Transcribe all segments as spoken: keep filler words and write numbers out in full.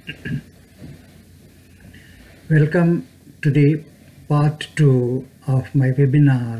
Welcome to the part two of my webinar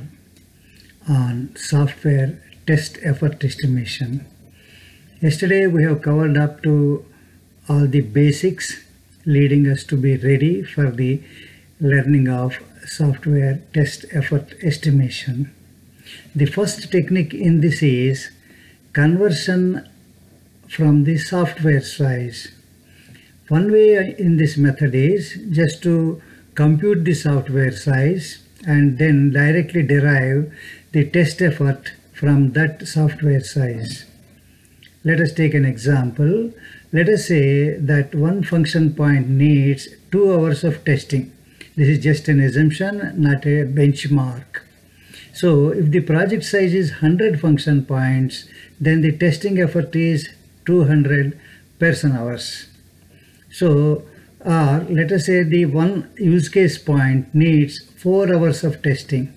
on software test effort estimation. Yesterday we have covered up to all the basics leading us to be ready for the learning of software test effort estimation. The first technique in this is conversion from the software size. One way in this method is just to compute the software size and then directly derive the test effort from that software size. Let us take an example. Let us say that one function point needs two hours of testing. This is just an assumption, not a benchmark. So if the project size is one hundred function points, then the testing effort is two hundred person hours. So, or let us say the one use case point needs four hours of testing.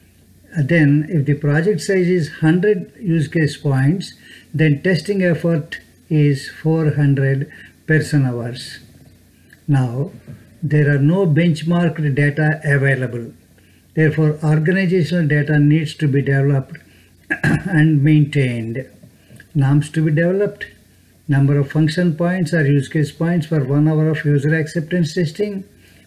Then if the project size is one hundred use case points, then testing effort is four hundred person hours. Now, there are no benchmarked data available. Therefore, organizational data needs to be developed and maintained. Norms to be developed. Number of function points or use case points for one hour of user acceptance testing,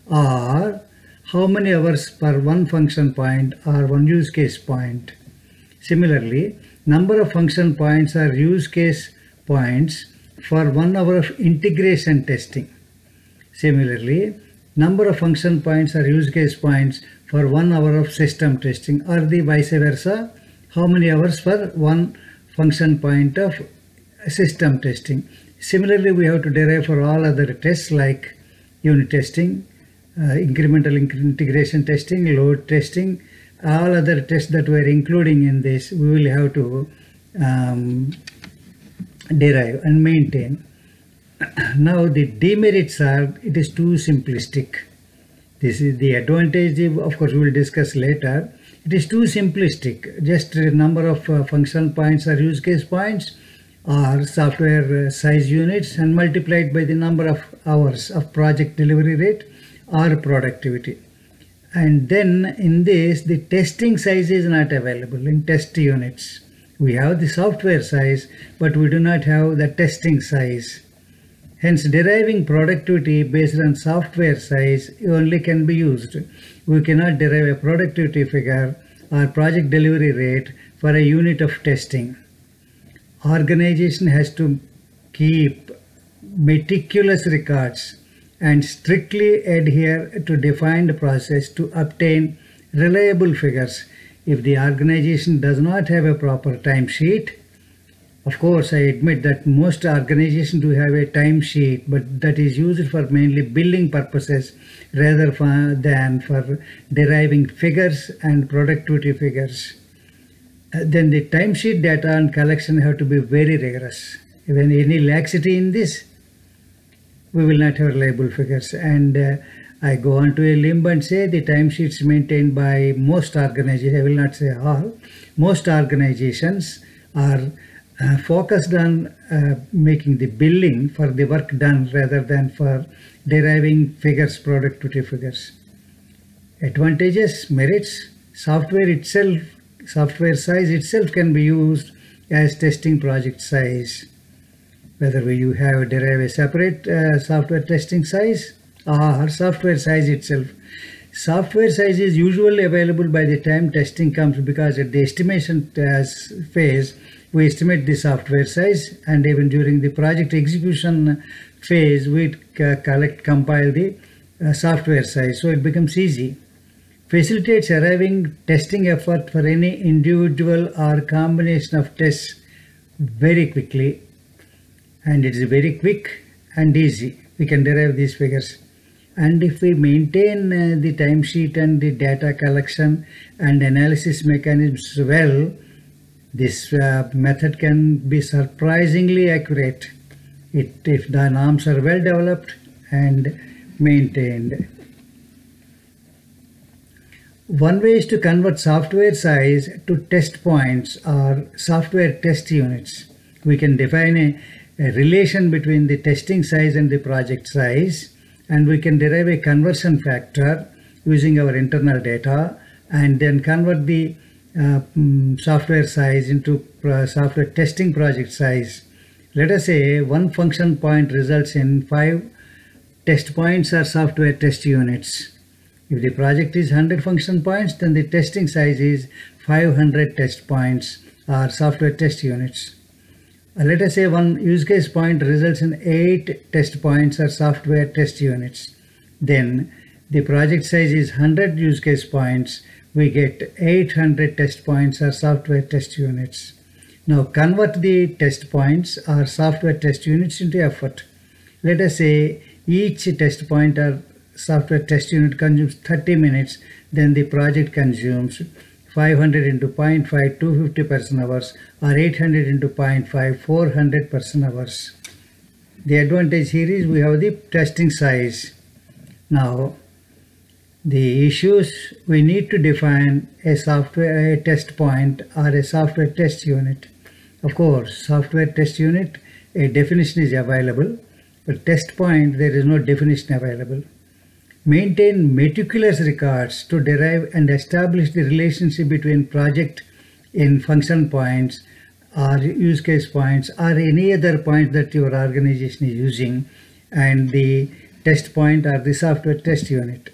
or how many hours per one function point or one use case point. Similarly, number of function points or use case points for one hour of integration testing. Similarly, number of function points or use case points for one hour of system testing, or the vice versa, how many hours for one function point of system testing. Similarly, we have to derive for all other tests like unit testing, uh, incremental integration testing, load testing, all other tests that we are including in this, we will have to um, derive and maintain. Now the demerits are, it is too simplistic. This is the advantage, of course we will discuss later. It is too simplistic, just a number of uh, function points or use case points or software size units and multiplied by the number of hours of project delivery rate or productivity. And then in this, the testing size is not available in test units. We have the software size, but we do not have the testing size. Hence, deriving productivity based on software size only can be used. We cannot derive a productivity figure or project delivery rate for a unit of testing. Organization has to keep meticulous records and strictly adhere to defined process to obtain reliable figures. If the organization does not have a proper timesheet, of course I admit that most organizations do have a timesheet, but that is used for mainly billing purposes rather than for deriving figures and productivity figures. Then the timesheet data and collection have to be very rigorous. Even any laxity in this, we will not have reliable figures. And uh, I go on to a limb and say the timesheets maintained by most organizations, I will not say all, most organizations are uh, focused on uh, making the billing for the work done rather than for deriving figures, productivity figures. Advantages, merits, software itself, software size itself can be used as testing project size. Whether you have derive a separate uh, software testing size or software size itself. Software size is usually available by the time testing comes, because at the estimation phase, we estimate the software size, and even during the project execution phase, we collect, compile the uh, software size, so it becomes easy. Facilitates arriving testing effort for any individual or combination of tests very quickly, and it is very quick and easy. We can derive these figures. And if we maintain uh, the timesheet and the data collection and analysis mechanisms well, this uh, method can be surprisingly accurate it, if the norms are well developed and maintained. One way is to convert software size to test points or software test units. We can define a a relation between the testing size and the project size, and we can derive a conversion factor using our internal data and then convert the uh, um, software size into uh, software testing project size. Let us say one function point results in five test points or software test units. If the project is one hundred function points, then the testing size is five hundred test points or software test units. Uh, let us say one use case point results in eight test points or software test units. Then the project size is one hundred use case points. We get eight hundred test points or software test units. Now convert the test points or software test units into effort. Let us say each test point or software test unit consumes thirty minutes, then the project consumes five hundred into zero point five, two hundred fifty person hours, or eight hundred into zero point five, four hundred person hours. The advantage here is we have the testing size. Now, the issues, we need to define a software a test point or a software test unit. Of course, software test unit, a definition is available, but test point, there is no definition available. Maintain meticulous records to derive and establish the relationship between project in function points or use case points or any other point that your organization is using and the test point or the software test unit.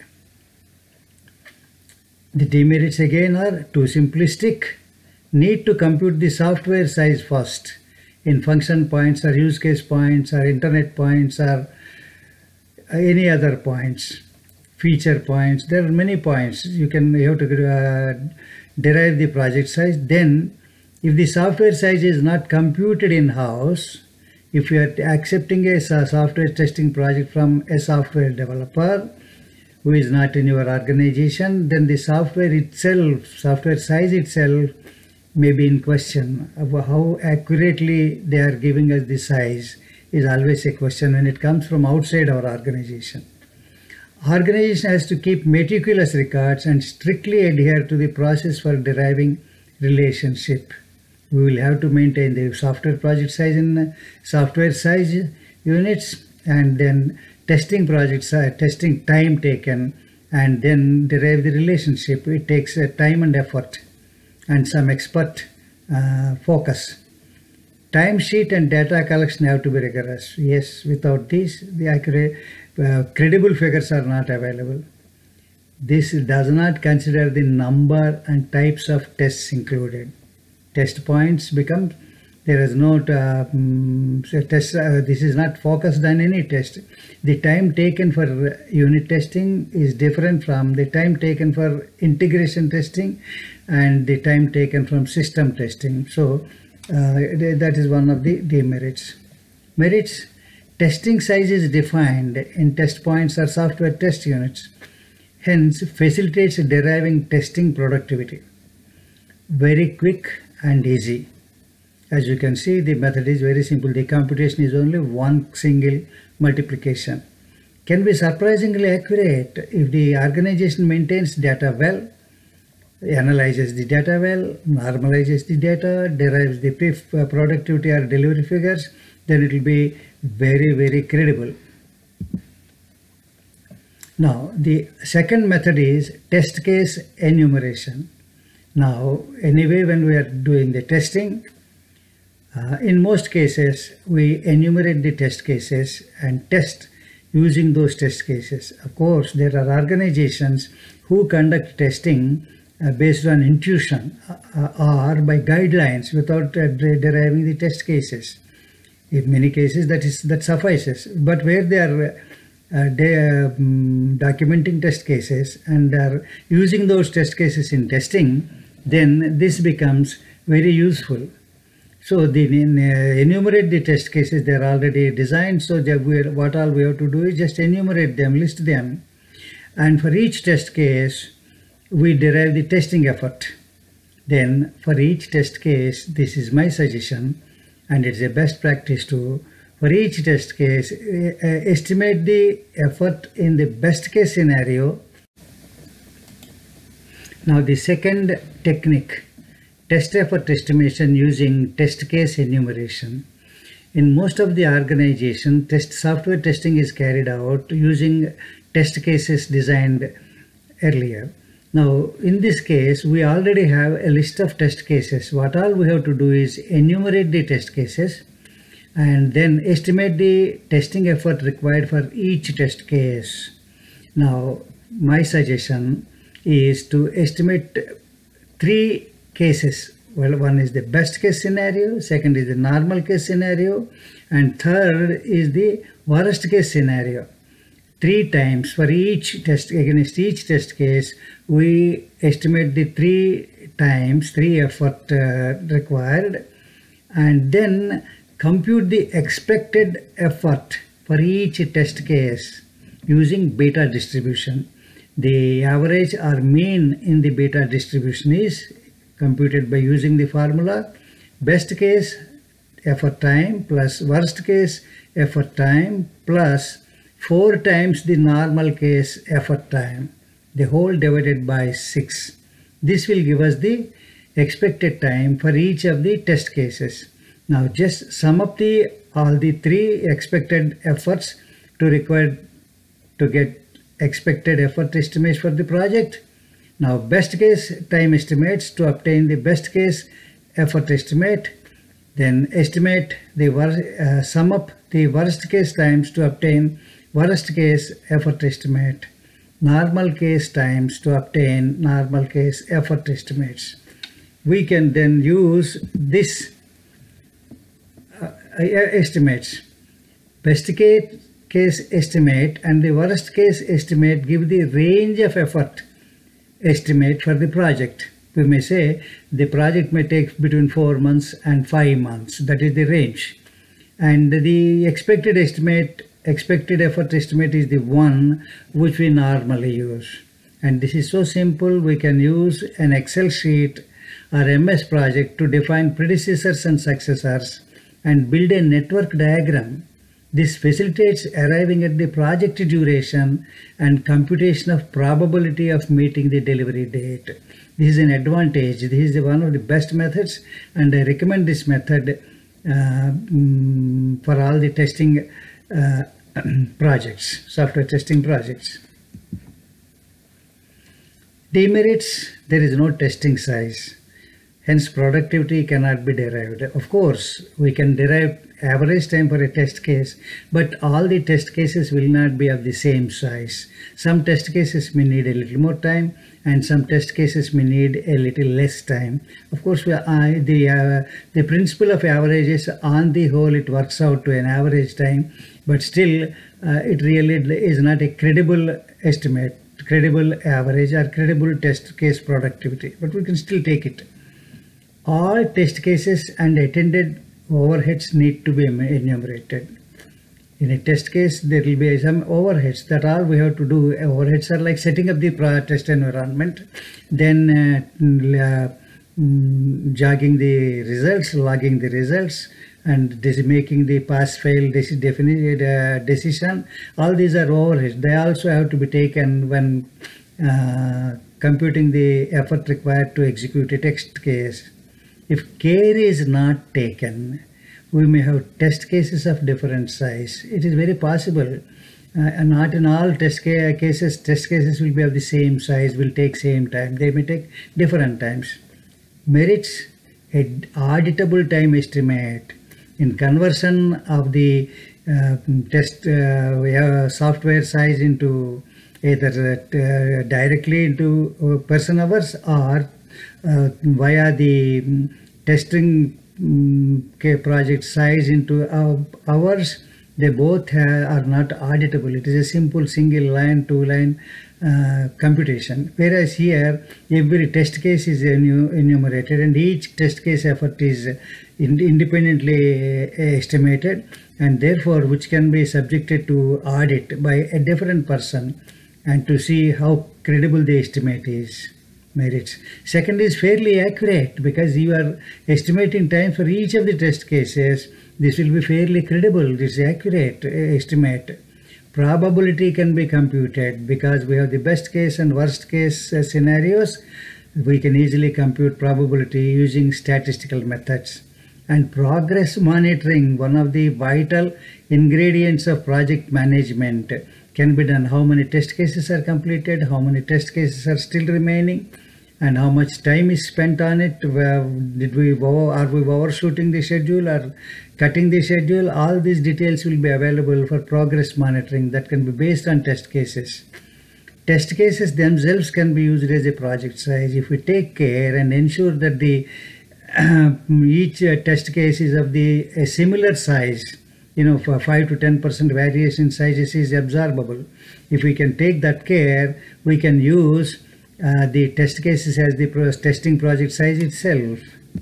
The demerits again are too simplistic. Need to compute the software size first in function points or use case points or internet points or any other points, feature points. There are many points. You can you have to uh, derive the project size. Then if the software size is not computed in-house, if you are accepting a software testing project from a software developer who is not in your organization, then the software itself, software size itself may be in question. How accurately they are giving us the size is always a question when it comes from outside our organization. Organization has to keep meticulous records and strictly adhere to the process for deriving relationship. We will have to maintain the software project size in software size units and then testing project size, testing time taken, and then derive the relationship. It takes uh, time and effort and some expert uh, focus. Timesheet and data collection have to be rigorous. Yes, without this, the accurate, uh, credible figures are not available. This does not consider the number and types of tests included. Test points become, there is no uh, um, test, uh, this is not focused on any test. The time taken for unit testing is different from the time taken for integration testing and the time taken from system testing. So uh, that is one of the demerits. Merits, testing size is defined in test points or software test units, hence facilitates deriving testing productivity. Very quick and easy. As you can see, the method is very simple. The computation is only one single multiplication. Can be surprisingly accurate if the organization maintains data well, analyzes the data well, normalizes the data, derives the productivity or delivery figures, then it will be very, very credible. Now, the second method is test case enumeration. Now, anyway, when we are doing the testing, uh, in most cases, we enumerate the test cases and test using those test cases. Of course, there are organizations who conduct testing uh, based on intuition uh, or by guidelines without uh, deriving the test cases. In many cases, that is that suffices. But where they are uh, they are um, documenting test cases and are using those test cases in testing, then this becomes very useful. So the uh, enumerate the test cases, they are already designed, so they will, what all we have to do is just enumerate them, list them, and for each test case we derive the testing effort. Then for each test case, this is my suggestion, and it's a best practice to, for each test case, uh, estimate the effort in the best case scenario. Now the second technique, test effort estimation using test case enumeration. In most of the organization, test software testing is carried out using test cases designed earlier. Now, in this case, we already have a list of test cases. What all we have to do is enumerate the test cases and then estimate the testing effort required for each test case. Now, my suggestion is to estimate three cases. Well, one is the best case scenario, second is the normal case scenario, and third is the worst case scenario. Three times for each test, against each test case, we estimate the three times, three effort uh, required, and then compute the expected effort for each test case using beta distribution. The average or mean in the beta distribution is computed by using the formula best case effort time plus worst case effort time plus four times the normal case effort time, the whole divided by six. This will give us the expected time for each of the test cases. Now just sum up the all the three expected efforts to require to get expected effort estimates for the project. Now best case time estimates to obtain the best case effort estimate. Then estimate the uh, sum up the worst case times to obtain worst case effort estimate. Normal case times to obtain normal case effort estimates. We can then use this uh, estimates. Best case case estimate and the worst case estimate give the range of effort estimate for the project. We may say the project may take between four months and five months. That is the range. And the expected estimate, expected effort estimate is the one which we normally use. And this is so simple, we can use an Excel sheet or M S project to define predecessors and successors and build a network diagram. This facilitates arriving at the project duration and computation of probability of meeting the delivery date. This is an advantage. This is one of the best methods, and I recommend this method uh, mm, for all the testing uh, projects, software testing projects. Demerits: there is no testing size. Hence, productivity cannot be derived. Of course, we can derive average time for a test case, but all the test cases will not be of the same size. Some test cases may need a little more time, and some test cases may need a little less time. Of course, we are, uh, the, uh, the principle of averages, on the whole, it works out to an average time, but still, uh, it really is not a credible estimate, credible average or credible test case productivity, but we can still take it. All test cases and attended overheads need to be enumerated. In a test case, there will be some overheads. That all we have to do. Overheads are like setting up the test environment, then uh, uh, jogging the results, logging the results, and this making the pass-fail definite uh, decision. All these are overheads. They also have to be taken when uh, computing the effort required to execute a test case. If care is not taken, we may have test cases of different size. It is very possible. Uh, and not in all test ca cases, test cases will be of the same size, will take same time. They may take different times. Merits: an auditable time estimate. In conversion of the uh, test uh, software size into either uh, directly into uh, person hours or uh, via the um, testing um, project size into uh, hours, they both have, are not auditable. It is a simple single line, two line uh, computation. Whereas here, every test case is enumerated and each test case effort is in independently estimated, and therefore which can be subjected to audit by a different person and to see how credible the estimate is. Merits. Second is fairly accurate, because you are estimating time for each of the test cases. This will be fairly credible. This is accurate estimate. Probability can be computed because we have the best case and worst case uh, scenarios. We can easily compute probability using statistical methods. And progress monitoring, one of the vital ingredients of project management, can be done. How many test cases are completed, how many test cases are still remaining, and how much time is spent on it. Did we are we overshooting the schedule or cutting the schedule? All these details will be available for progress monitoring that can be based on test cases. Test cases themselves can be used as a project size if we take care and ensure that the uh, each uh, test case is of the a similar size. You know, for five to ten percent variation in sizes is absorbable. If we can take that care, we can use uh, the test cases as the pro testing project size itself.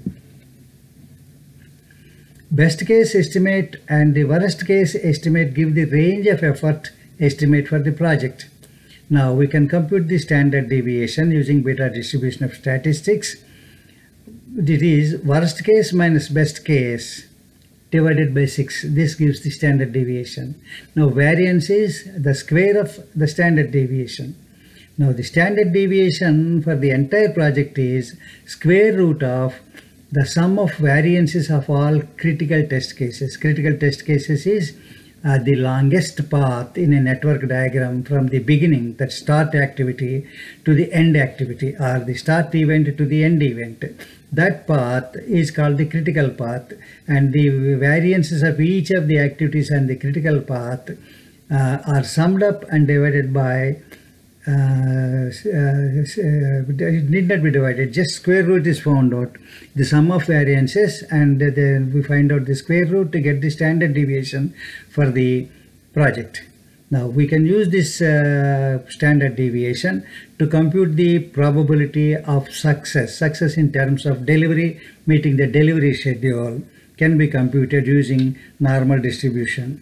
Best case estimate and the worst case estimate give the range of effort estimate for the project. Now we can compute the standard deviation using beta distribution of statistics. It is worst case minus best case divided by six. This gives the standard deviation. Now variance is the square of the standard deviation. Now the standard deviation for the entire project is square root of the sum of variances of all critical test cases. Critical test cases is uh, the longest path in a network diagram from the beginning, that start activity, to the end activity, or the start event to the end event. That path is called the critical path, and the variances of each of the activities on the critical path uh, are summed up and divided by uh, uh, it need not be divided, just square root is found out, the sum of variances, and then we find out the square root to get the standard deviation for the project. Now we can use this uh, standard deviation to compute the probability of success. Success in terms of delivery, meeting the delivery schedule, can be computed using normal distribution.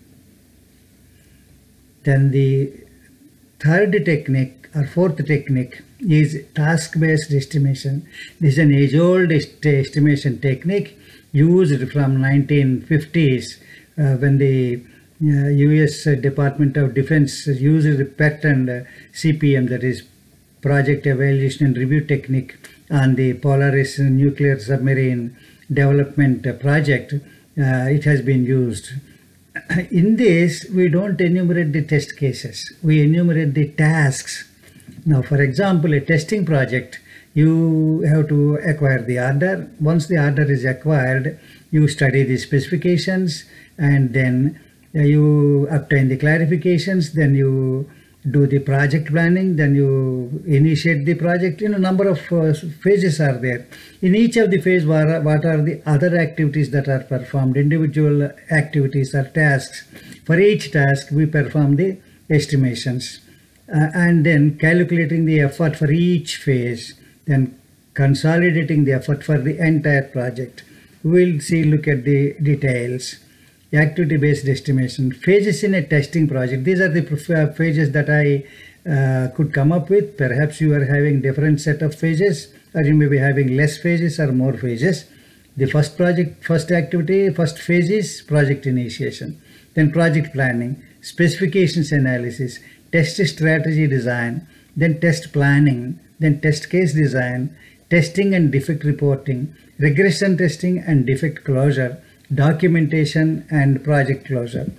Then the third technique or fourth technique is task-based estimation. This is an age-old est estimation technique used from nineteen fifties uh, when the Uh, U S uh, Department of Defense used the PET and uh, C P M, that is Project Evaluation and Review Technique, on the Polaris nuclear submarine development uh, project. Uh, it has been used. In this, we don't enumerate the test cases. We enumerate the tasks. Now, for example, a testing project, you have to acquire the order. Once the order is acquired, you study the specifications, and then you obtain the clarifications, then you do the project planning, then you initiate the project. You know, number of uh, phases are there. In each of the phase, what are, what are the other activities that are performed, individual activities or tasks. For each task, we perform the estimations, uh, and then calculating the effort for each phase, then consolidating the effort for the entire project. We'll see, look at the details. Activity-based estimation, phases in a testing project. These are the phases that I uh, could come up with. Perhaps you are having different set of phases, or you may be having less phases or more phases. The first project, first activity, first phase is project initiation, then project planning, specifications analysis, test strategy design, then test planning, then test case design, testing and defect reporting, regression testing and defect closure, documentation and project closure.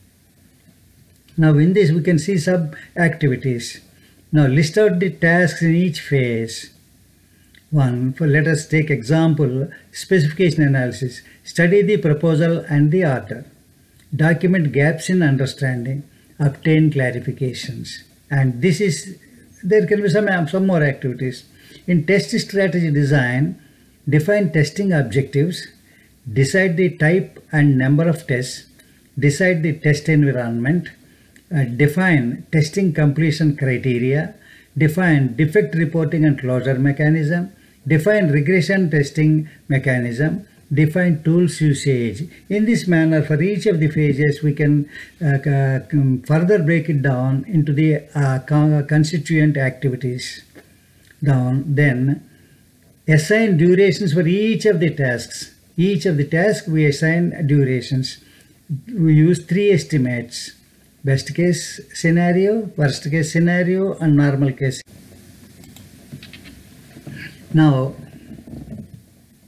Now in this we can see sub activities. Now list out the tasks in each phase. One, for let us take example, specification analysis. Study the proposal and the order. Document gaps in understanding. Obtain clarifications. And this is, there can be some, some more activities. In test strategy design, define testing objectives, decide the type and number of tests, decide the test environment, uh, define testing completion criteria, define defect reporting and closure mechanism, define regression testing mechanism, define tools usage. In this manner, for each of the phases, we can uh, further break it down into the uh, constituent activities. Down, then assign durations for each of the tasks. Each of the tasks we assign durations. We use three estimates: best case scenario, worst case scenario, and normal case. Now,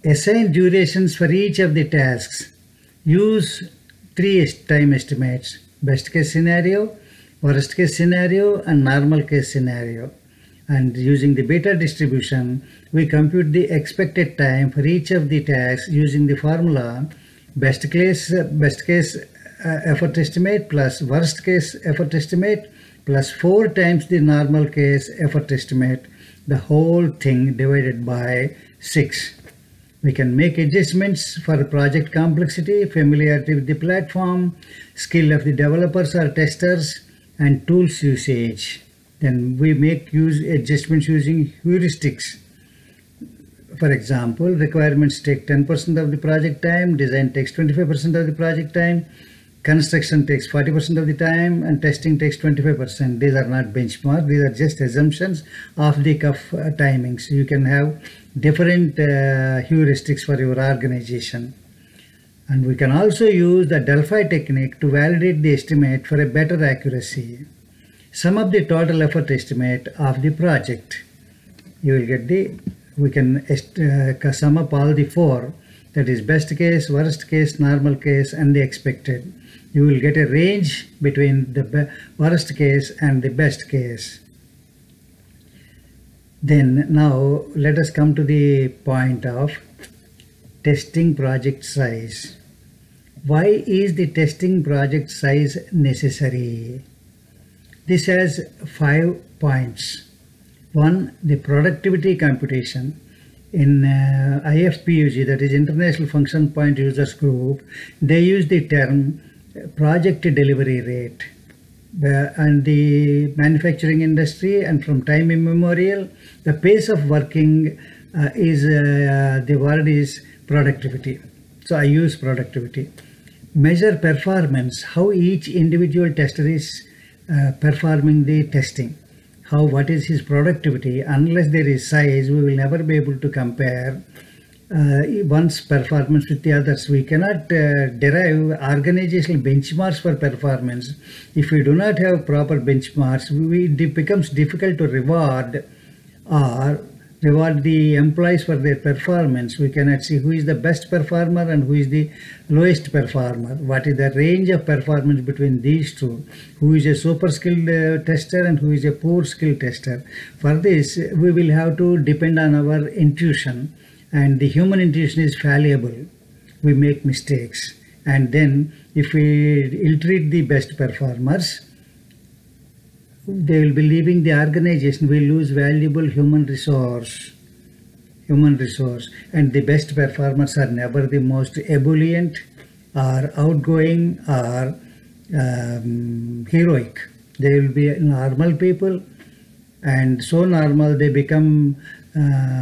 Assign durations for each of the tasks. Use three time estimates: best case scenario, worst case scenario, and normal case scenario. And using the beta distribution, we compute the expected time for each of the tasks using the formula best case, best case uh, effort estimate plus worst case effort estimate plus four times the normal case effort estimate, the whole thing divided by six. We can make adjustments for project complexity, familiarity with the platform, skill of the developers or testers, and tools usage. Then we make use adjustments using heuristics. For example, requirements take ten percent of the project time, design takes twenty-five percent of the project time, construction takes forty percent of the time, and testing takes twenty-five percent. These are not benchmarks, these are just assumptions of the cuff uh, timings. You can have different uh, heuristics for your organization. And we can also use the Delphi technique to validate the estimate for a better accuracy. Sum up the total effort estimate of the project. You will get the, we can uh, sum up all the four, that is best case, worst case, normal case, and the expected. You will get a range between the worst case and the best case. Then now let us come to the point of testing project size. Why is the testing project size necessary? This has five points. One, the productivity computation. In uh, I F P U G, that is International Function Point Users Group, they use the term project delivery rate. The, and the manufacturing industry, and from time immemorial, the pace of working uh, is, uh, the word is productivity. So I use productivity. Measure performance, how each individual tester is uh, performing the testing. How, what is his productivity? Unless there is size, we will never be able to compare uh, one's performance with the others. We cannot uh, derive organizational benchmarks for performance. If we do not have proper benchmarks, we, it becomes difficult to reward or reward the employees for their performance. We cannot see who is the best performer and who is the lowest performer. What is the range of performance between these two? Who is a super skilled uh, tester and who is a poor skilled tester? For this, we will have to depend on our intuition, and the human intuition is fallible. We make mistakes, and then if we ill-treat the best performers, they will be leaving the organization. We lose valuable human resource. Human resource. And the best performers are never the most ebullient or outgoing or um, heroic. They will be normal people, and so normal they become uh,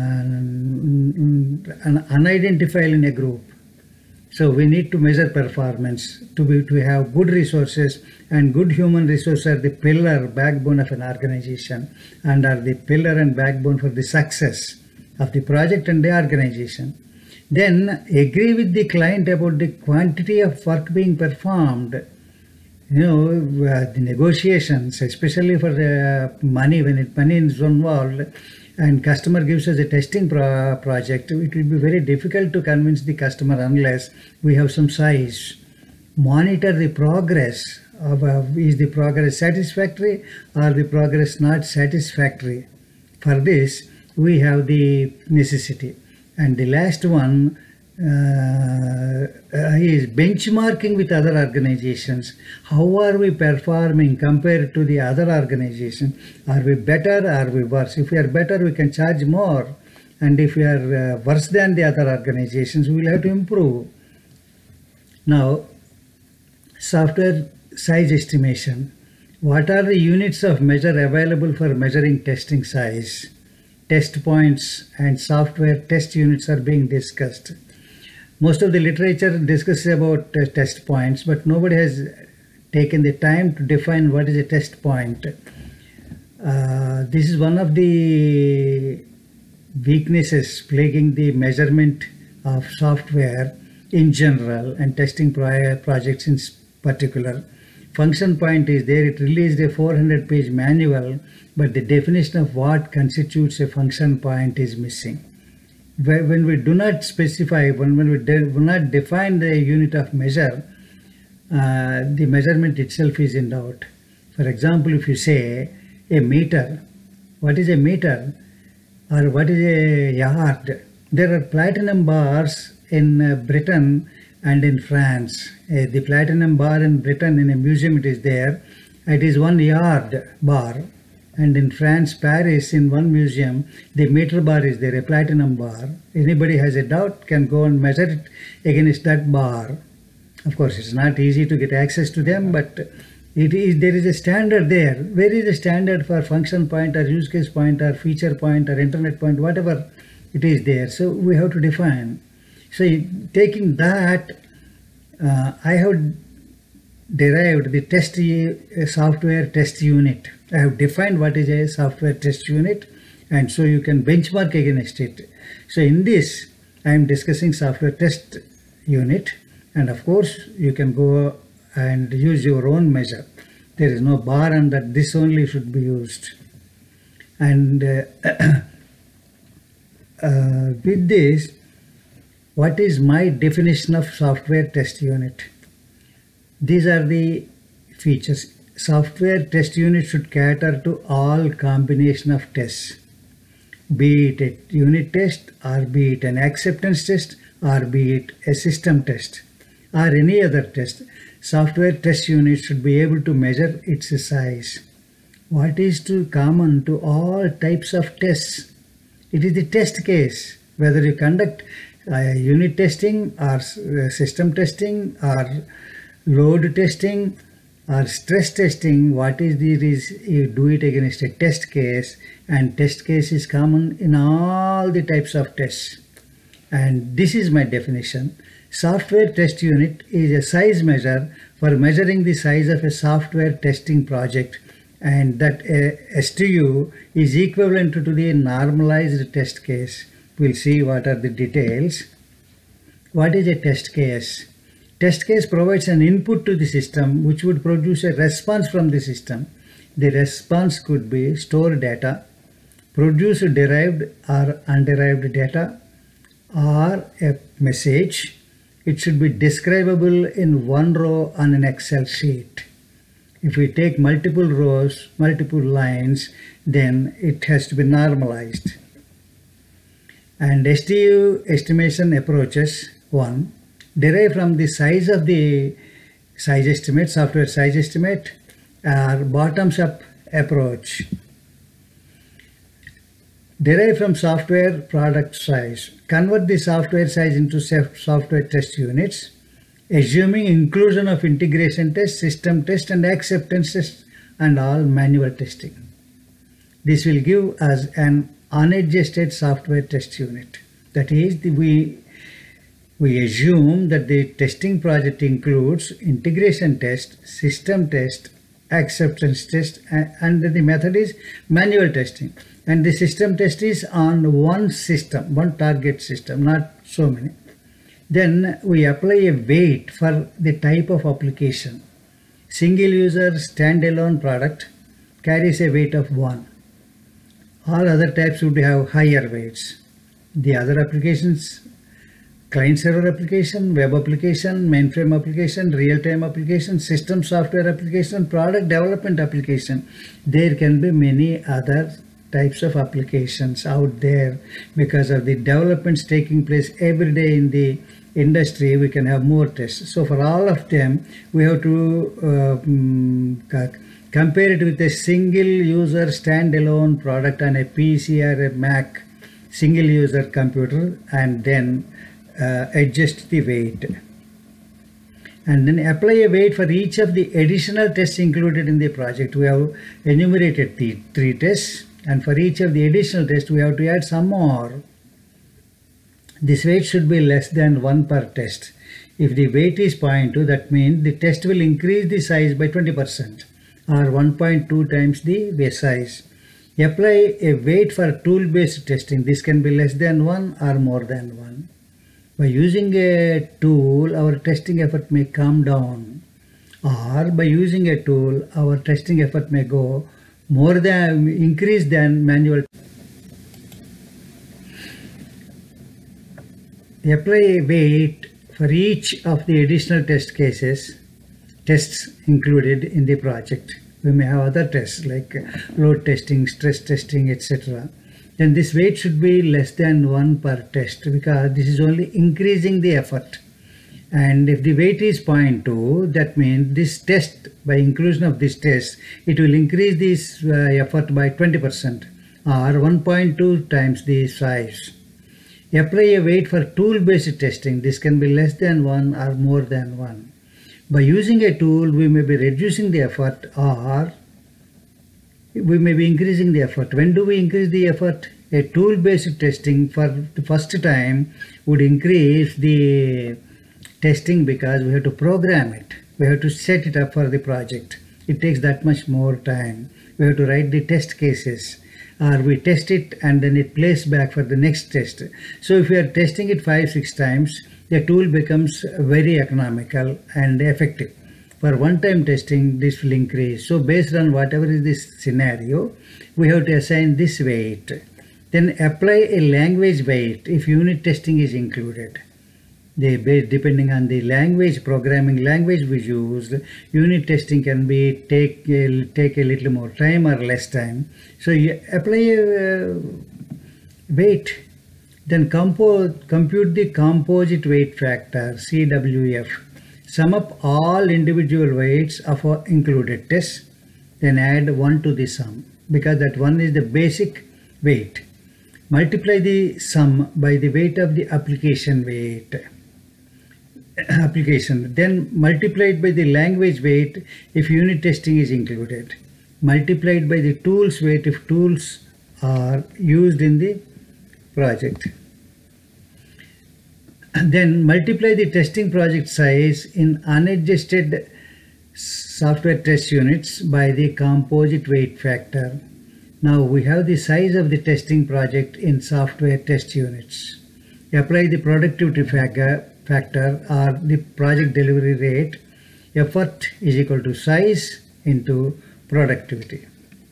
unidentifiable in a group. So we need to measure performance to be to have good resources, and good human resources are the pillar, backbone of an organization, and are the pillar and backbone for the success of the project and the organization. Then agree with the client about the quantity of work being performed. You know, uh, the negotiations, especially for the money, when it, money is involved, and customer gives us a testing pro project, it will be very difficult to convince the customer unless we have some size. Monitor the progress of uh, is the progress satisfactory or the progress not satisfactory. For this, we have the necessity. And the last one uh, uh, is benchmarking with other organizations. How are we performing compared to the other organization? Are we better or are we worse? If we are better, we can charge more. And if we are uh, worse than the other organizations, we will have to improve. Now, software size estimation. What are the units of measure available for measuring testing size? Test points and software test units are being discussed. Most of the literature discusses about uh, test points, but nobody has taken the time to define what is a test point. Uh, this is one of the weaknesses plaguing the measurement of software in general and testing pro projects in particular. Function point is there. It released a four hundred page manual, but the definition of what constitutes a function point is missing. when we do not specify, when, when we do not define the unit of measure, uh, the measurement itself is in doubt. For example, if you say a meter, what is a meter or what is a yard? There are platinum bars in uh, Britain and in France. Uh, the platinum bar in Britain, in a museum it is there, it is one yard bar. And in France, Paris, in one museum, the meter bar is there, a platinum bar. Anybody has a doubt can go and measure it against that bar. Of course, it's not easy to get access to them, but it is, there is a standard there. Where is the standard for function point or use case point or feature point or internet point, whatever it is there. So we have to define. So taking that, uh, I have derived the test uh, software test unit. I have defined what is a software test unit, and so you can benchmark against it. So in this, I am discussing software test unit, and of course you can go and use your own measure. There is no bar on that. This only should be used. And uh, uh, with this, what is my definition of software test unit? These are the features. Software test unit should cater to all combination of tests, be it a unit test or be it an acceptance test or be it a system test or any other test. Software test unit should be able to measure its size. What is to common to all types of tests? It is the test case. Whether you conduct uh, unit testing or uh, system testing or load testing or stress testing, what is the is you do it against a test case, and test case is common in all the types of tests. And this is my definition. Software test unit is a size measure for measuring the size of a software testing project, and that a S T U is equivalent to the normalized test case. We'll see what are the details. What is a test case? Test case provides an input to the system which would produce a response from the system. The response could be stored data, produce derived or underived data, or a message. It should be describable in one row on an Excel sheet. If we take multiple rows, multiple lines, then it has to be normalized. And S T U estimation approaches, one, derive from the size of the size estimate, software size estimate, or bottoms up approach. Derive from software product size. Convert the software size into software test units, assuming inclusion of integration test, system test, and acceptance test, and all manual testing. This will give us an unadjusted software test unit. That is, the, we We assume that the testing project includes integration test, system test, acceptance test, and the method is manual testing. And the system test is on one system, one target system, not so many. Then we apply a weight for the type of application. Single user standalone product carries a weight of one. All other types would have higher weights. The other applications, client-server application, web application, mainframe application, real-time application, system software application, product development application. There can be many other types of applications out there. Because of the developments taking place every day in the industry, we can have more tests. So for all of them, we have to uh, mm, compare it with a single user standalone product on a P C or a Mac single user computer, and then Uh, adjust the weight, and then apply a weight for each of the additional tests included in the project. We have enumerated the three tests, and for each of the additional tests we have to add some more. This weight should be less than one per test. If the weight is zero point two, that means the test will increase the size by twenty percent or one point two times the base size. Apply a weight for tool-based testing. This can be less than one or more than one. By using a tool, our testing effort may come down, or by using a tool, our testing effort may go more than, increase than manual. apply a weight for each of the additional test cases, tests included in the project. We may have other tests like load testing, stress testing, et cetera. Then this weight should be less than one per test, because this is only increasing the effort. And if the weight is zero point two, that means this test, by inclusion of this test, it will increase this uh, effort by twenty percent or one point two times the size. Apply a weight for tool-based testing. This can be less than one or more than one. By using a tool, we may be reducing the effort or we may be increasing the effort. When do we increase the effort? A tool-based testing for the first time would increase the testing, because we have to program it. We have to set it up for the project. It takes that much more time. We have to write the test cases, or we test it and then it plays back for the next test. So if we are testing it five, six times, the tool becomes very economical and effective. For one-time testing, this will increase. So based on whatever is this scenario, we have to assign this weight. Then apply a language weight if unit testing is included. The, depending on the language, programming language we use, unit testing can be take a, take a little more time or less time. So you apply a uh, weight, then compose, compute the composite weight factor, C W F. Sum up all individual weights of our included tests, then add one to the sum, because that one is the basic weight. Multiply the sum by the weight of the application weight. application, then multiplied by the language weight if unit testing is included, multiplied by the tools weight if tools are used in the project. Then multiply the testing project size in unadjusted software test units by the composite weight factor. Now we have the size of the testing project in software test units. Apply the productivity factor factor or the project delivery rate. Effort is equal to size into productivity.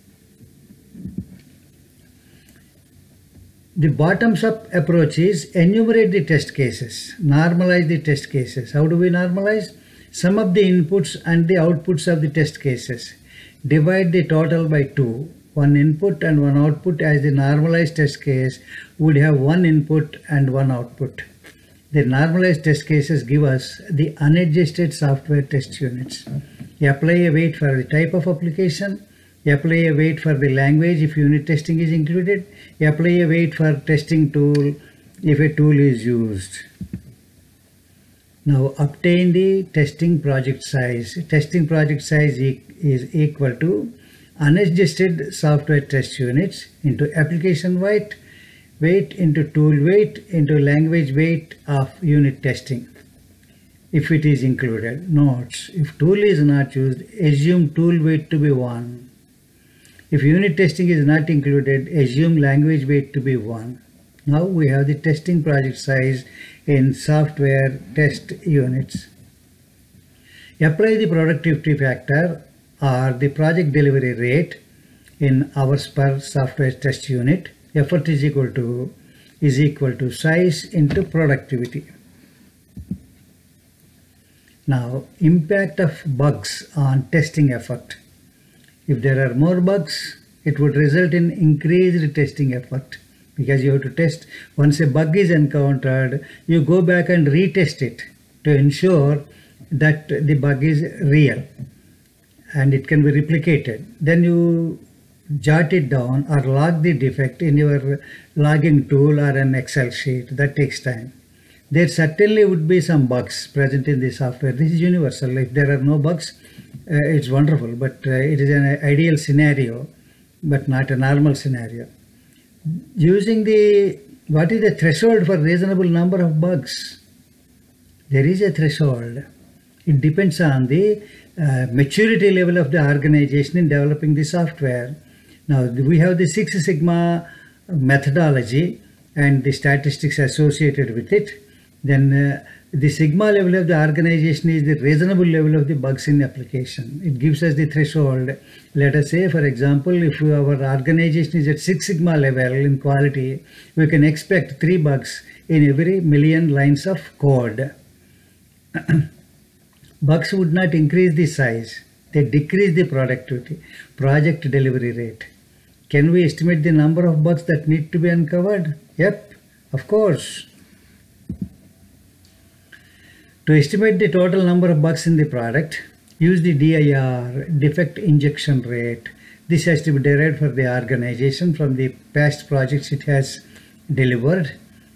The bottoms up approach is enumerate the test cases, normalize the test cases. How do we normalize? Sum up the inputs and the outputs of the test cases. Divide the total by two. One input and one output, as the normalized test case would have one input and one output. The normalized test cases give us the unadjusted software test units. Apply a weight for the type of application. Apply a weight for the language if unit testing is included. Apply a weight for testing tool if a tool is used. Now obtain the testing project size. Testing project size is equal to unadjusted software test units into application weight, weight into tool weight into language weight of unit testing, if it is included. Notes: if tool is not used, assume tool weight to be one. If unit testing is not included, assume language weight to be one. Now we have the testing project size in software test units. Apply the productivity factor or the project delivery rate in hours per software test unit. Effort is equal to is equal to size into productivity. Now, impact of bugs on testing effort. If there are more bugs, it would result in increased testing effort, because you have to test. Once a bug is encountered, you go back and retest it to ensure that the bug is real and it can be replicated. Then you jot it down or log the defect in your logging tool or an Excel sheet. That takes time. There certainly would be some bugs present in the software. This is universal. If there are no bugs, uh, it's wonderful, but uh, it is an ideal scenario, but not a normal scenario. Using the, what is the threshold for reasonable number of bugs? There is a threshold. It depends on the uh, maturity level of the organization in developing the software. Now we have the Six Sigma methodology and the statistics associated with it. then uh, the sigma level of the organization is the reasonable level of the bugs in application. It gives us the threshold. Let us say, for example, if our organization is at six sigma level in quality, we can expect three bugs in every million lines of code. Bugs would not increase the size. They decrease the productivity, project delivery rate. Can we estimate the number of bugs that need to be uncovered? Yep, of course. To estimate the total number of bugs in the product, use the D I R, defect injection rate. This has to be derived for the organization from the past projects it has delivered.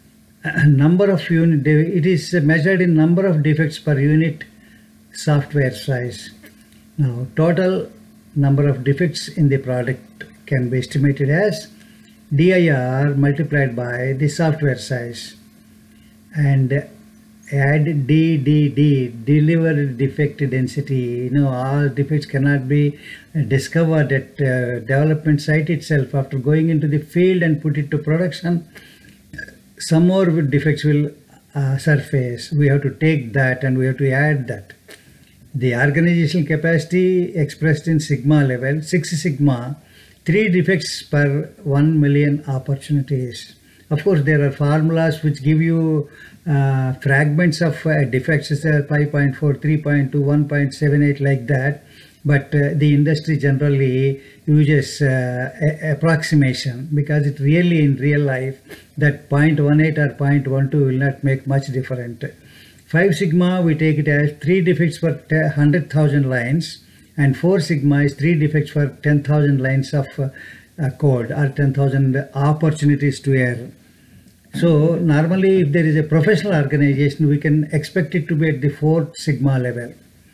Number of unit, it is measured in number of defects per unit software size. Now, total number of defects in the product can be estimated as D I R multiplied by the software size, and add D D D, delivered defect density. You know, all defects cannot be discovered at uh, development site itself. After going into the field and put it to production, some more defects will uh, surface. We have to take that and we have to add that. The organizational capacity expressed in sigma level, six sigma, three defects per one million opportunities. Of course, there are formulas which give you uh, fragments of uh, defects, uh, five point four, three point two, one point seven eight, like that. But uh, the industry generally uses uh, a approximation, because it really in real life that zero point one eight or zero point one two will not make much difference. five sigma, we take it as three defects per one hundred thousand lines, and four sigma is three defects for ten thousand lines of uh, uh, code, or ten thousand opportunities to error. So normally if there is a professional organization, we can expect it to be at the four sigma level.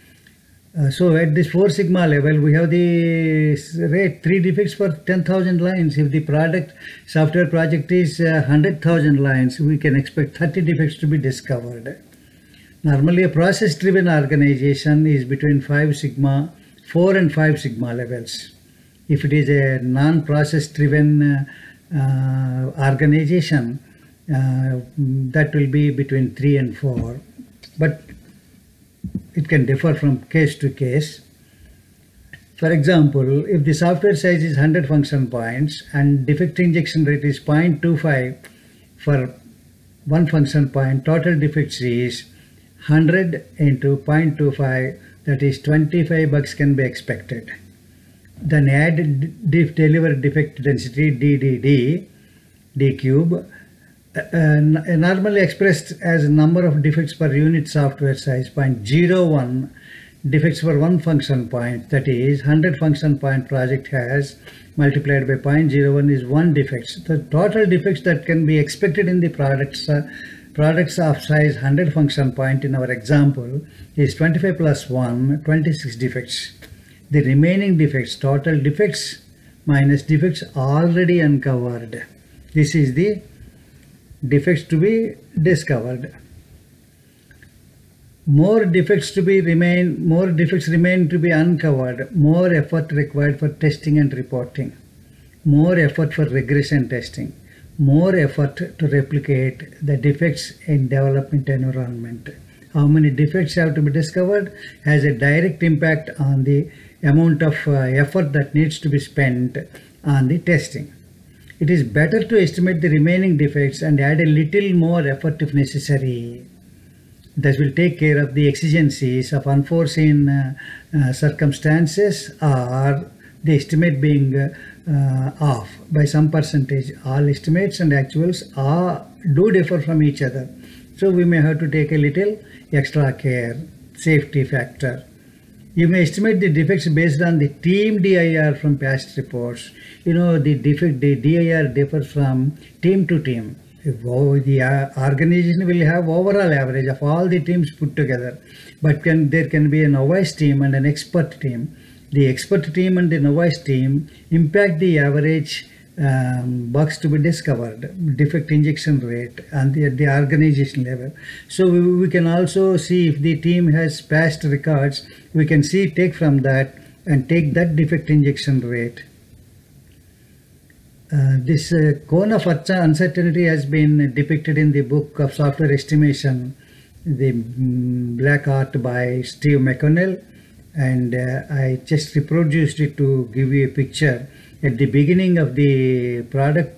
Uh, so at this four sigma level, we have the rate three defects for ten thousand lines. If the product software project is uh, one hundred thousand lines, we can expect thirty defects to be discovered. Normally a process driven organization is between five sigma, four and five sigma levels. If it is a non-process driven uh, uh, organization, uh, that will be between three and four. But it can differ from case to case. For example, if the software size is one hundred function points and defect injection rate is zero point two five for one function point, total defects is one hundred into zero point two five, that is twenty-five bugs can be expected. Then add diff delivered defect density D D D, D cube, uh, normally expressed as number of defects per unit software size, zero point zero one defects for one function point, that is one hundred function point project has multiplied by zero point zero one is one defects. The total defects that can be expected in the products uh, products of size one hundred function point in our example is twenty-five plus one, twenty-six defects. The remaining defects, total defects minus defects already uncovered. This is the defects to be discovered. More defects to be remain, more defects remain to be uncovered. More effort required for testing and reporting. More effort for regression testing. More effort to replicate the defects in development environment. How many defects have to be discovered has a direct impact on the amount of uh, effort that needs to be spent on the testing. It is better to estimate the remaining defects and add a little more effort if necessary. This will take care of the exigencies of unforeseen uh, uh, circumstances or the estimate being uh, uh, off by some percentage. All estimates and actuals are, do differ from each other. So we may have to take a little extra care, safety factor. You may estimate the defects based on the team D I R from past reports. You know, the defect, the D I R differs from team to team. If, oh, the uh, organization will have overall average of all the teams put together, but can, there can be a novice team and an expert team. The expert team and the novice team impact the average um, bugs to be discovered, defect injection rate, and the, at the organization level. So we, we can also see if the team has past records, we can see, take from that and take that defect injection rate. Uh, this uh, cone of uncertainty has been depicted in the book of software estimation, the mm, Black Art by Steve McConnell, and uh, I just reproduced it to give you a picture. At the beginning of the product,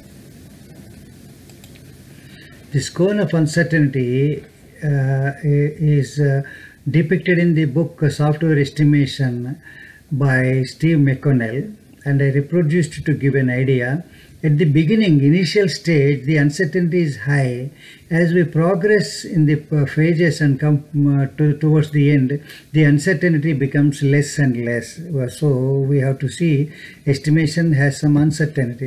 this cone of uncertainty uh, is uh, depicted in the book Software Estimation by Steve McConnell, and I reproduced it to give an idea. At the beginning, initial stage, the uncertainty is high. As we progress in the phases and come uh, to, towards the end, the uncertainty becomes less and less. So we have to see estimation has some uncertainty.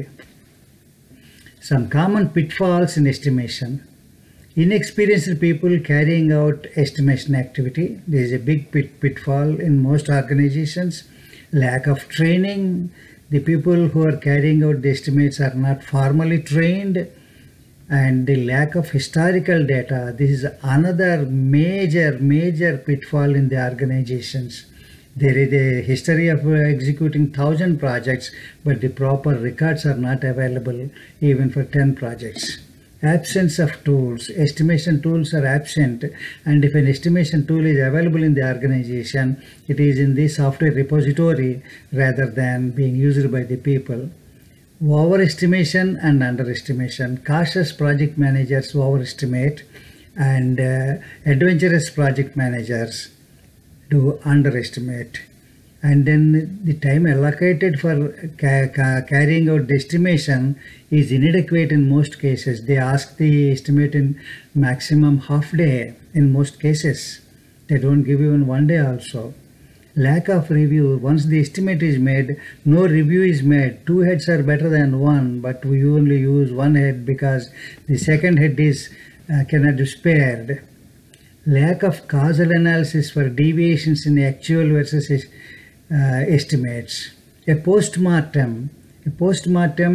Some common pitfalls in estimation. Inexperienced people carrying out estimation activity. There is a big pit pitfall in most organizations. Lack of training. The people who are carrying out the estimates are not formally trained, and the lack of historical data. This is another major, major pitfall in the organizations. There is a history of executing thousand projects, but the proper records are not available even for ten projects. Absence of tools. Estimation tools are absent, and if an estimation tool is available in the organization, it is in the software repository rather than being used by the people. Overestimation and underestimation. Cautious project managers overestimate, and uh, adventurous project managers do underestimate. And then the time allocated for ca ca carrying out the estimation is inadequate in most cases. They ask the estimate in maximum half day in most cases. They don't give even one day also. Lack of review. Once the estimate is made, no review is made. Two heads are better than one, but we only use one head because the second head is uh, cannot be spared. Lack of causal analysis for deviations in actual versus Uh, estimates. A postmortem. A postmortem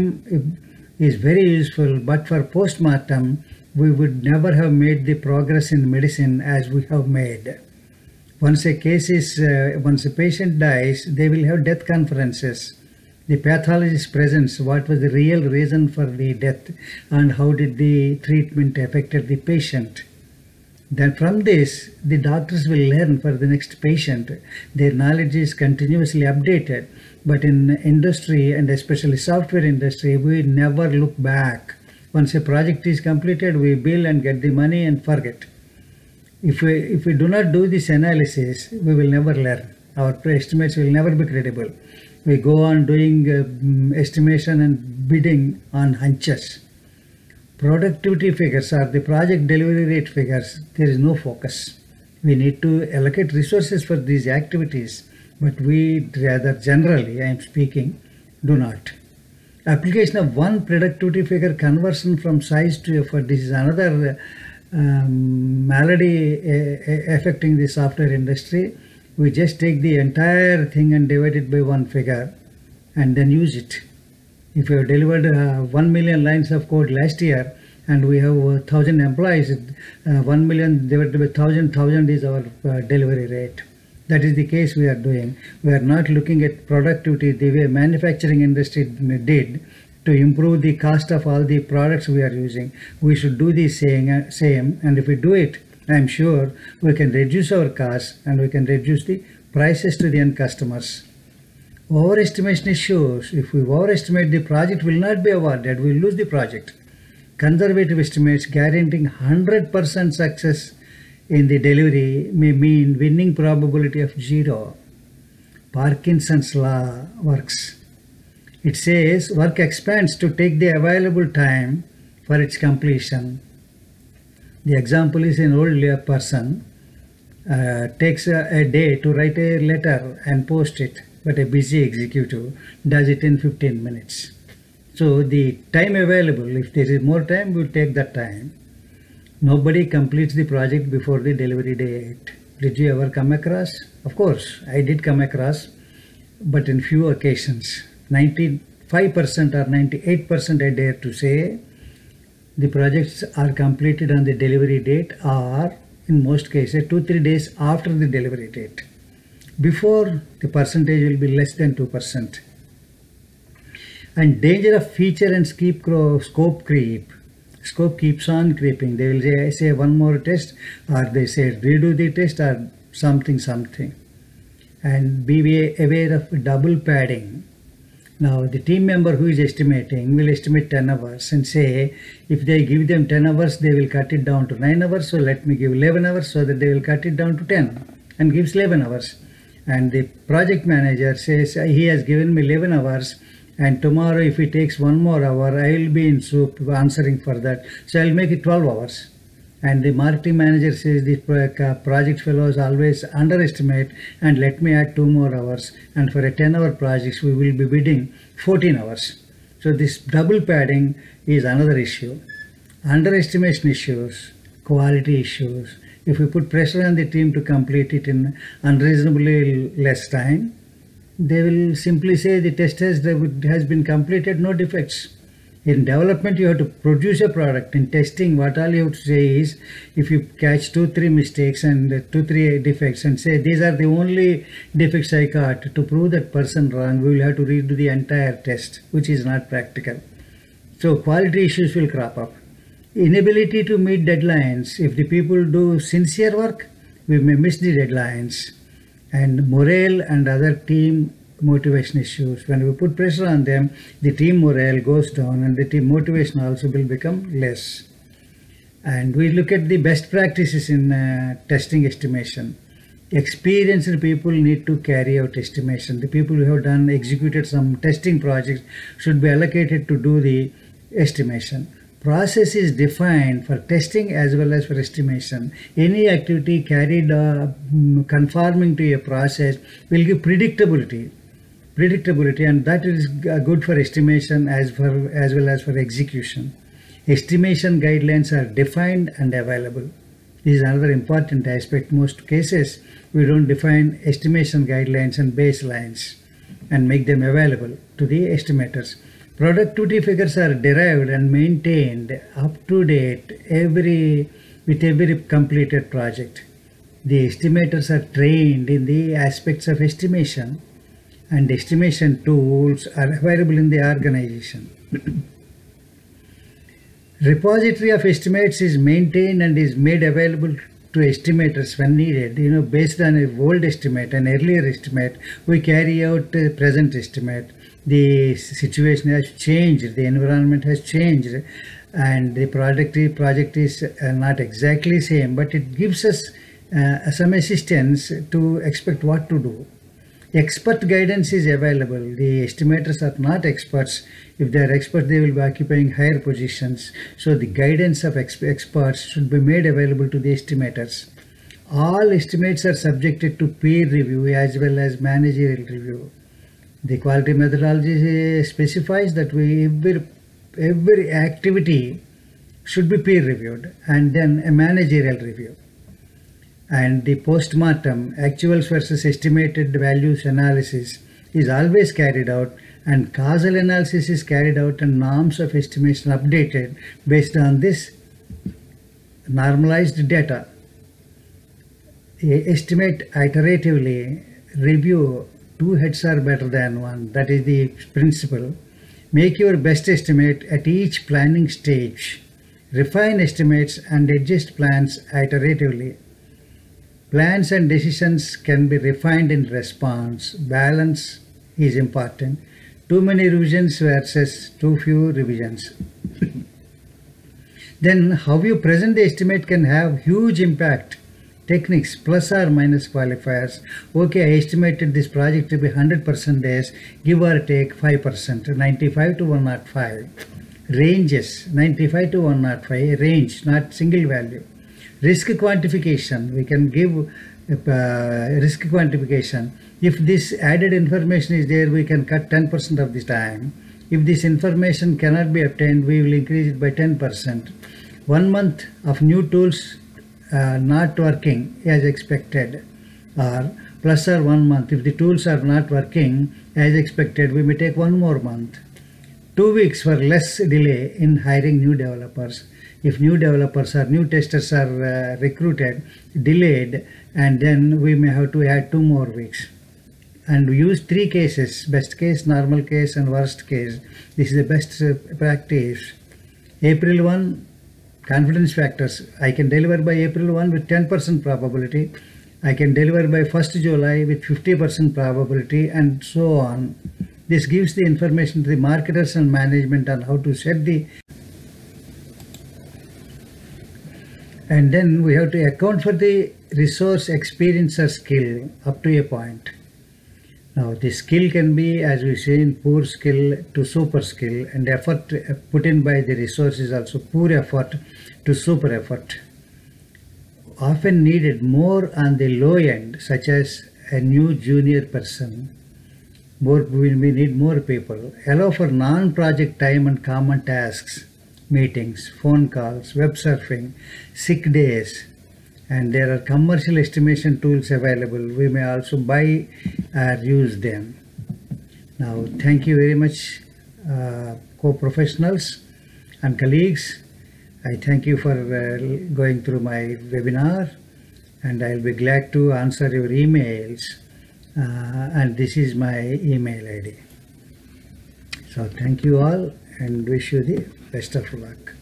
is very useful, but for postmortem, we would never have made the progress in medicine as we have made. Once a case is, uh, once a patient dies, they will have death conferences. The pathologist presents what was the real reason for the death and how did the treatment affected the patient. Then from this, the doctors will learn for the next patient. Their knowledge is continuously updated. But in industry, and especially software industry, we never look back. Once a project is completed, we bill and get the money and forget. If we, if we do not do this analysis, we will never learn. Our estimates will never be credible. We go on doing uh, estimation and bidding on hunches. Productivity figures are the project delivery rate figures. There is no focus. We need to allocate resources for these activities, but we rather generally, I am speaking, do not. Application of one productivity figure, conversion from size to effort. This is another um, malady uh, affecting the software industry. We just take the entire thing and divide it by one figure and then use it. If we have delivered uh, one million lines of code last year and we have a thousand employees, uh, one million divided by thousand, thousand is our uh, delivery rate. That is the case we are doing. We are not looking at productivity the way manufacturing industry did to improve the cost of all the products we are using. We should do the same, uh, same, and if we do it, I am sure we can reduce our costs and we can reduce the prices to the end customers. Overestimation issues. If we overestimate, the project will not be awarded. We will lose the project. Conservative estimates guaranteeing one hundred percent success in the delivery may mean winning probability of zero. Parkinson's law works. It says work expands to take the available time for its completion. The example is an old person uh, takes a, a day to write a letter and post it, but a busy executive does it in fifteen minutes. So the time available, if there is more time, we'll take that time. Nobody completes the project before the delivery date. Did you ever come across? Of course, I did come across, but in few occasions. ninety-five percent or ninety-eight percent I dare to say, the projects are completed on the delivery date or in most cases two, three days after the delivery date. Before, the percentage will be less than two percent. And danger of feature and scope, scope creep. Scope keeps on creeping. They will say, say one more test, or they say redo the test, or something, something. And be aware of double padding. Now, the team member who is estimating will estimate ten hours and say, if they give them ten hours, they will cut it down to nine hours. So let me give eleven hours so that they will cut it down to ten, and gives eleven hours. And the project manager says, he has given me eleven hours, and tomorrow if he takes one more hour, I will be in soup answering for that. So I'll make it twelve hours. And the marketing manager says, the project fellows always underestimate, and let me add two more hours. And for a ten hour project, we will be bidding fourteen hours. So this double padding is another issue. Underestimation issues, quality issues. If we put pressure on the team to complete it in unreasonably less time, they will simply say the test has, has been completed, no defects. In development, you have to produce a product. In testing, what all you have to say is, if you catch two, three mistakes and two, three defects and say, these are the only defects I caught, to prove that person wrong, we will have to redo the entire test, which is not practical. So quality issues will crop up. Inability to meet deadlines. If the people do sincere work, we may miss the deadlines. And morale and other team motivation issues. When we put pressure on them, the team morale goes down, and the team motivation also will become less. And we look at the best practices in uh, testing estimation. Experienced people need to carry out estimation. The people who have done, executed some testing projects should be allocated to do the estimation. Process is defined for testing as well as for estimation. Any activity carried uh, conforming to a process will give predictability. Predictability, and that is good for estimation as for as well as for execution. Estimation guidelines are defined and available. This is another important aspect. Most cases we don't define estimation guidelines and baselines and make them available to the estimators. Productivity figures are derived and maintained up to date every with every completed project. The estimators are trained in the aspects of estimation, and estimation tools are available in the organization. Repository of estimates is maintained and is made available to estimators when needed. You know, based on an old estimate, an earlier estimate, we carry out a present estimate. The situation has changed, the environment has changed, and the project, project is not exactly same, but it gives us uh, some assistance to expect what to do. Expert guidance is available. The estimators are not experts. If they are experts, they will be occupying higher positions. So the guidance of ex experts should be made available to the estimators. All estimates are subjected to peer review as well as managerial review. The quality methodology specifies that we every, every activity should be peer reviewed, and then a managerial review. And the post-mortem, actuals versus estimated values analysis, is always carried out, and causal analysis is carried out and norms of estimation updated based on this normalized data. Estimate iteratively, review, two heads are better than one. That is the principle. Make your best estimate at each planning stage. Refine estimates and adjust plans iteratively. Plans and decisions can be refined in response. Balance is important. Too many revisions versus too few revisions. Then how you present the estimate can have huge impact. Techniques, plus or minus qualifiers. Okay, I estimated this project to be one hundred percent days, give or take five percent, ninety-five to one hundred five. Ranges, ninety-five to one hundred five, range, not single value. Risk quantification, we can give uh, risk quantification. If this added information is there, we can cut ten percent of the time. If this information cannot be obtained, we will increase it by ten percent. One month of new tools uh, not working as expected, or plus or one month. If the tools are not working as expected, we may take one more month. Two weeks for less delay in hiring new developers. If new developers or new testers are uh, recruited, delayed, and then we may have to add two more weeks. and we use three cases: best case, normal case, and worst case. This is the best uh, practice. April first, confidence factors. I can deliver by April first with ten percent probability. I can deliver by first July with fifty percent probability, and so on. This gives the information to the marketers and management on how to set the. And then we have to account for the resource, experience, or skill up to a point. Now, the skill can be, as we say, in poor skill to super skill, and effort put in by the resource is also poor effort to super effort. Often needed more on the low end, such as a new junior person. More, we need more people. Allow for non-project time and common tasks, meetings, phone calls, web surfing, sick days, and there are commercial estimation tools available. We may also buy or use them. Now, thank you very much, uh, co-professionals and colleagues. I thank you for uh, going through my webinar, and I'll be glad to answer your emails. Uh, and this is my email I D. So thank you all and wish you the best of luck.